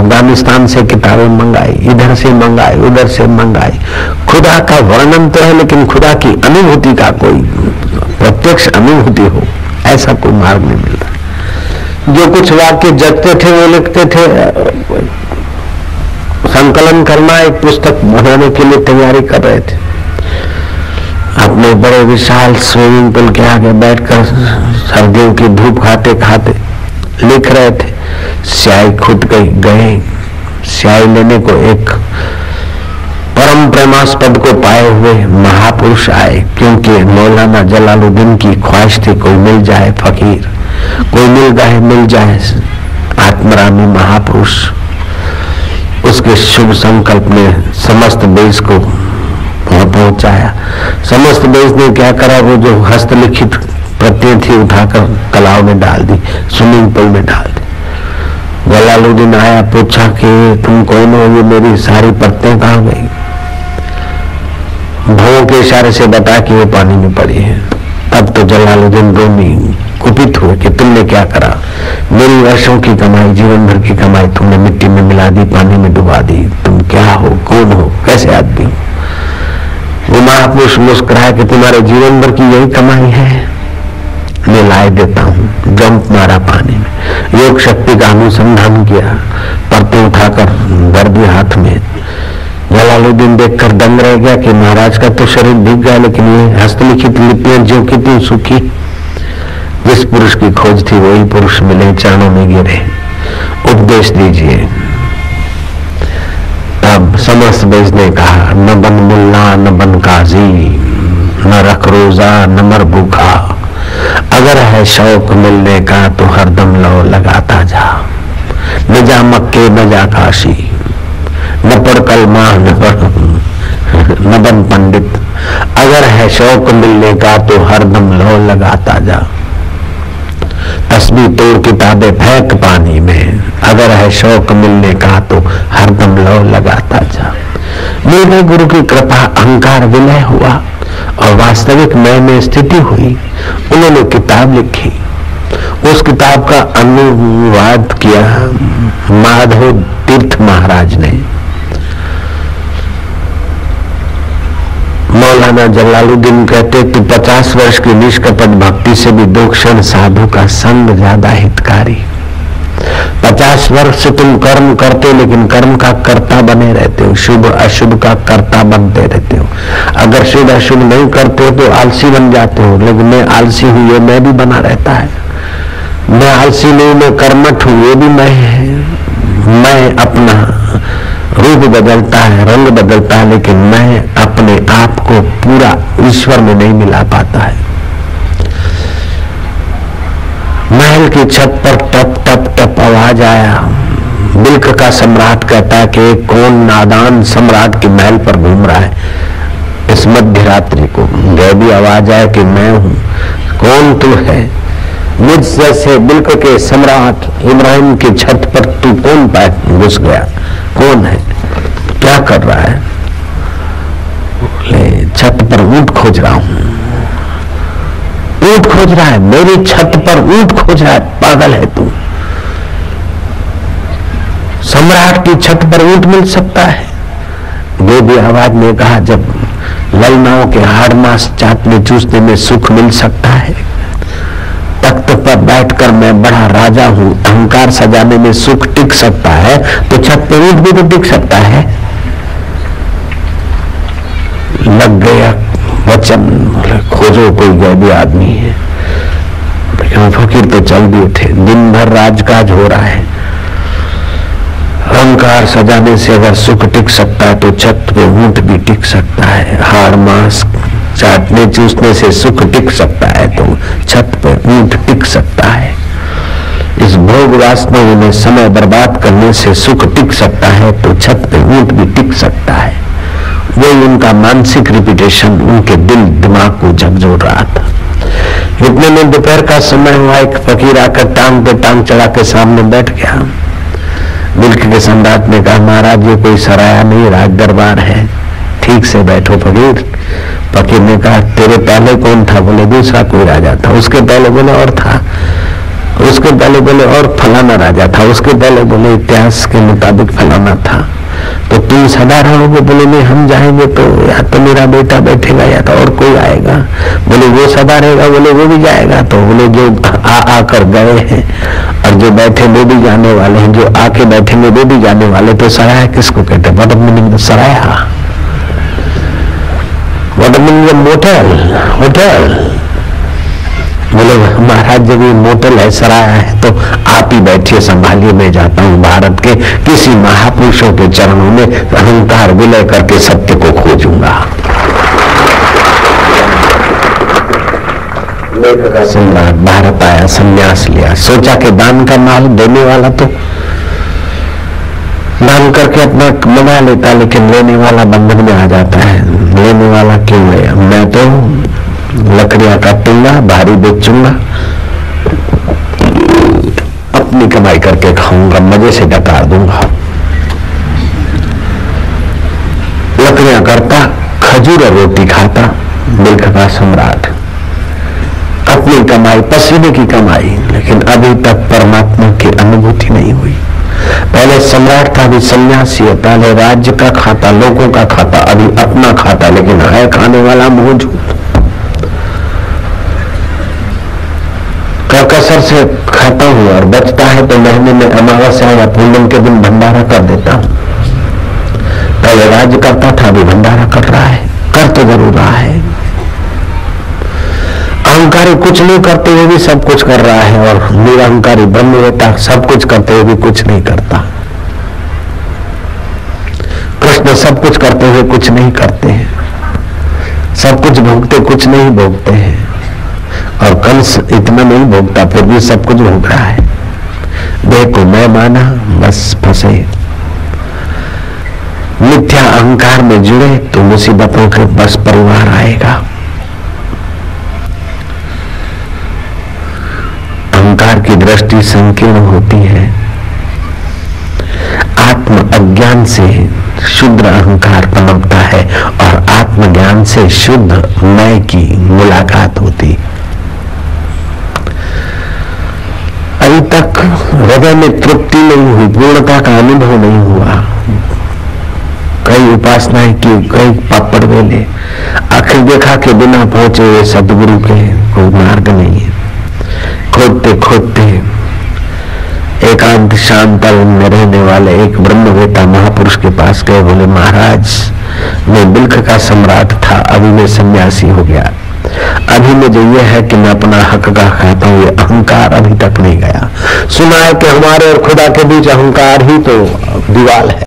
अफगानिस्तान से किताबें मंगाई, इधर से मंगाई, उधर से मंगाई। खुदा का वर्णन तो है, लेकिन खुदा की अनुभूति का कोई प्रत्यक्ष अनुभूति हो ऐसा कोई मार्ग नहीं मिलता। जो कुछ वाक्य जगते थे वो लिखते थे, संकलन करना, एक पुस्तक बनाने के लिए तैयारी कर रहे थे। अपने बड़े विशाल स्विमिंग पूल के आगे बैठकर सर्दियों की धूप खाते खाते लिख रहे थे। स्याही खुद गए स्याही लेने को एक परम प्रेमास्पद को पाए हुए महापुरुष आए, क्योंकि मौलाना जलालुद्दीन की ख्वाहिश थी कोई मिल जाए फकीर, कोई मिल जाए आत्मरामी महापुरुष। उसके शुभ संकल्प ने समस्त देश को पहुंचाया। समस्त देश ने क्या करा, वो जो हस्तलिखित प्रतियां थी उठाकर तालाब में डाल दी, स्विमिंग पूल में डाल दी। जलालुद्दीन आया, पूछा कि तुम कौन हो, ये मेरी सारी प्रतियां कहाँ गई? भवों के इशारे से बता कि वो पानी में पड़ी है। तब तो जलालुद्दीन रूमी कुपित हुए कि तुमने क्या करा, मेरी वर्षों की कमाई, जीवन भर की कमाई तुमने मिट्टी में मिला दी, पानी में डुबा दी। तुम क्या हो, कौन हो, कैसे आदमी हो? वो महापुरुष मुस्कुराया कि तुम्हारे जीवन भर की यही कमाई है, मैं लाए देता हूँ। जंप मारा पानी में, योग शक्ति का अनुसंधान किया, परतें उठाकर भर दी हाथ में। जलालुद्दीन देखकर दंग रह गया कि महाराज का तो शरीर भीग गया, लेकिन ये हस्तलिखित लिपियां जो कितनी सूखी। जिस पुरुष की खोज थी वही पुरुष मिले, चरणों में गिरे, उपदेश दीजिए। तब समस्त बेज ने कहा, न बन मुल्ला न बन काजी, न रख रोजा न मर भूखा, अगर है शौक मिलने का तो हरदम लो लगाता जा। न जा मक्के न जा काशी, न पढ़ कलमा न बन पंडित, अगर है शौक मिलने का तो हरदम लो लगाता जा। तस्बीह तोड़ किताबें फेंक पानी में, अगर है शौक मिलने का तो हरदम लो लगाता जा। मिल गई गुरु की कृपा, अहंकार विलय हुआ और वास्तविक मैं में स्थिति हुई। उन्होंने किताब लिखी, उस किताब का अनुवाद किया माधव तीर्थ महाराज ने। मौलाना जलालुद्दीन कहते कि 50 वर्ष की निष्कपट भक्ति से भी 2 क्षण साधु का संग ज्यादा हितकारी। 50 वर्ष से तुम कर्म करते हो, लेकिन कर्म का कर्ता बने रहते हो, शुभ अशुभ का कर्ता बनते रहते हो। अगर शुभ अशुभ नहीं करते हो तो आलसी बन जाते हो, लेकिन मैं आलसी हूं ये मैं भी बना रहता है। मैं आलसी नहीं, मैं कर्मठ हूं ये भी मैं है। मैं अपना रूप बदलता है, रंग बदलता है, लेकिन मैं अपने आप को पूरा ईश्वर में नहीं मिला पाता है। महल की छत पर टप टप टप आवाज आया। बिल्क का सम्राट कहता है कि कौन नादान सम्राट के महल पर घूम रहा है इस मध्य रात्रि को। गैबी आवाज आया कि मैं हूं, कौन तू है? मुझ जैसे बिल्क के सम्राट इब्राहिम की छत पर तू कौन घुस गया, कौन है, क्या कर रहा है? बोले छत पर ऊंट खोज रहा हूं। ऊंट खोज रहा है? मेरी छत पर ऊंट खोज रहा है? पागल है तू। सम्राट की छत पर ऊंट मिल सकता है? बेबी आवाज ने कहा, जब ललनाओं के हाड़ मांस चाटने चूसने में सुख मिल सकता है, तख्त पर बैठकर मैं बड़ा राजा हूं, अहंकार सजाने में सुख टिक सकता है, तो छत पर ऊंट भी तो टिक सकता है। लग गया वचन, खोजो कोई गैबी आदमी है। फकीर तो चल दिए थे, दिन भर राजकाज हो रहा है। अहंकार सजाने से अगर सुख टिक सकता है तो छत पे ऊंट भी टिक सकता है। हाड़ मांस चाटने चूसने से सुख टिक सकता है तो छत पे ऊंट टिक सकता है। इस भोग वासना में समय बर्बाद करने से सुख टिक सकता है तो छत पे ऊंट भी टिक सकता है। वही उनका मानसिक रिपीटेशन उनके दिल दिमाग को झकझोर रहा था। इतने में दोपहर का समय हुआ, एक फकीर आकर टांग पे टांग चढ़ा के सामने बैठ गया। बिल्क के सम्राट ने कहा, महाराज ये कोई सराया नहीं, राज दरबार है, ठीक से बैठो फकीर। फकीर ने कहा, तेरे पहले कौन था? बोले दूसरा कोई राजा था। उसके पहले बोले और था। उसके पहले बोले और फलाना राजा था, उसके पहले बोले इतिहास के मुताबिक फलाना था। तो तुम सदा रहोगे? बोले नहीं, हम जाएंगे तो या तो मेरा बेटा बैठेगा या तो और कोई आएगा। बोले वो सदा रहेगा? बोले वो भी जाएगा। तो बोले जो आकर गए हैं और जो बैठे वो भी जाने वाले हैं, जो आके बैठेंगे वो भी जाने वाले। तो सराय किसको कहते हैं? व्हाट मीनिंग सराया? What meaning motel? होटल? बोले महाराज जब ये मोटल है, सराया है, तो आप ही बैठिए, संभालिए, मैं जाता हूँ भारत के किसी महापुरुषों के चरणों में अहंकार विलय करके सत्य को खोजूंगा। लेख का सम्राट भारत आया, संन्यास लिया, सोचा कि दान का माल देने वाला तो दान करके अपना मना लेता, लेकिन लेने वाला बंधन में आ जाता है। लेने वाला क्यों है? मैं तो लकड़ियां काटूंगा, भारी बेचूंगा, अपनी कमाई करके खाऊंगा, मजे से डकार दूंगा। लकड़ियां करता, खजूर और रोटी खाता, मिल्क का सम्राट, अपनी कमाई, पसीने की कमाई, लेकिन अभी तक परमात्मा की अनुभूति नहीं हुई। पहले सम्राट था, अभी सन्यासी है। पहले राज्य का खाता, लोगों का खाता, अभी अपना खाता, लेकिन है खाने वाला मौजूद। कसर से खाता हूं और बचता है तो महीने में अमावस्या या पूर्णिमा के दिन भंडारा कर देता हूं। पहले राज्य करता था, अभी भंडारा कर रहा है, कर तो जरूर रहा है। अहंकारी कुछ नहीं करते हुए भी सब कुछ कर रहा है, और निरहंकारी ब्रह्मवेत्ता सब कुछ करते हुए भी कुछ नहीं करता। कृष्ण सब कुछ करते हुए कुछ नहीं करते हैं, सब कुछ भोगते कुछ नहीं भोगते हैं, और कंस इतना नहीं भोगता फिर भी सब कुछ भोग रहा है। देखो मैं माना, बस फंसे। मिथ्या अहंकार में जुड़े तो मुसीबतों के बस परिवार आएगा। अहंकार की दृष्टि संकीर्ण होती है। आत्म अज्ञान से शुद्ध अहंकार पनपता है और आत्मज्ञान से शुद्ध मैं की मुलाकात होती। अभी तक हृदय में तृप्ति नहीं हुई, पूर्णता का अनुभव नहीं हुआ। कई उपासनाएं की, कई पापड़ वेले, आखिर देखा कि बिना पहुंचे हुए सदगुरु के कोई मार्ग नहीं है। खोदते खोदते एकांत शांत में रहने वाले एक ब्रह्मवेत्ता महापुरुष के पास गए। बोले महाराज, मैं बिल्ख का सम्राट था, अभी मैं सन्यासी हो गया। अभी मुझे यह है कि मैं अपना हक का खाता हूँ, ये अहंकार अभी तक नहीं गया। सुना है कि हमारे और खुदा के बीच अहंकार ही तो दीवार है।